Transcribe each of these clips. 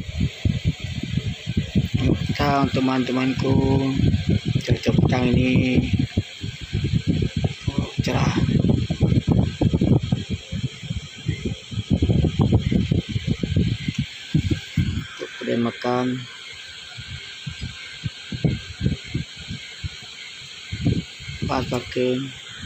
Petang teman-temanku, cuaca petang ini cerah. Kemudian makan, pakai.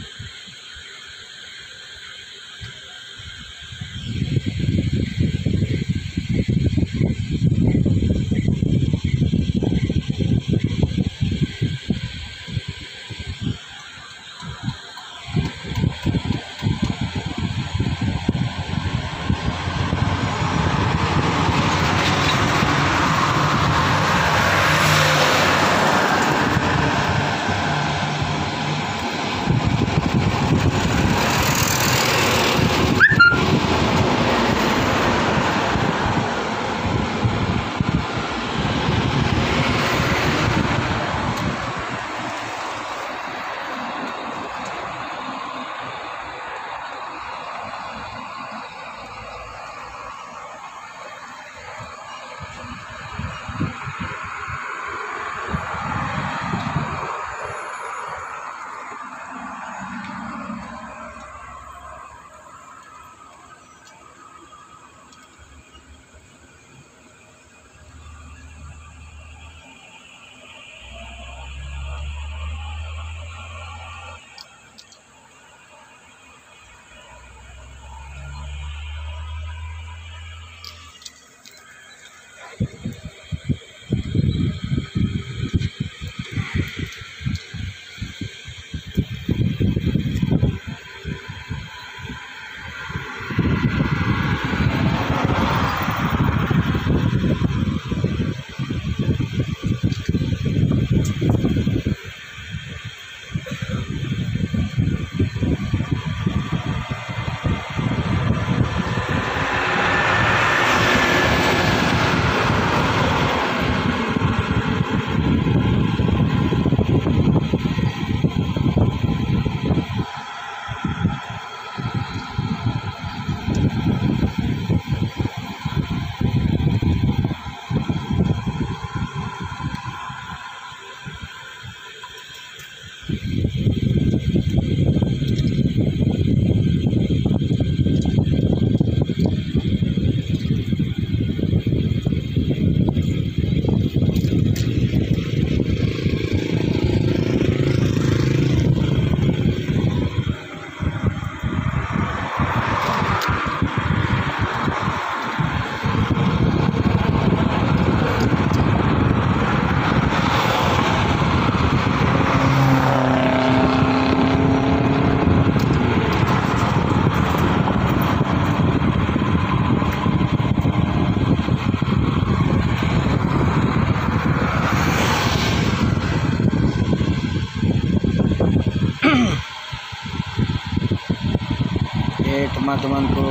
Oke teman-temanku,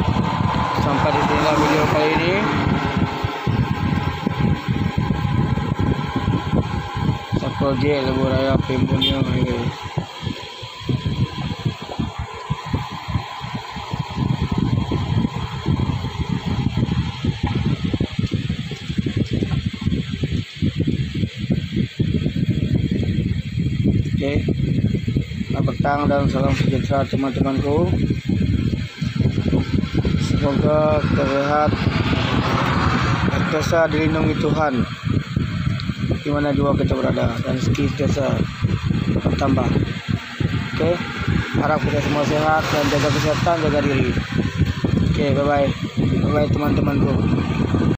sampai di sini video kali ini. Project Lebuh Raya Pempunya guys. Oke, selamat petang dan salam sejahtera teman-temanku. Semoga kita sehat, senantiasa dilindungi Tuhan di mana jua kita berada, dan rezeki senantiasa bertambah. Oke, harap kita semua sehat dan jaga kesehatan, jaga diri. Oke, bye bye teman-temanku.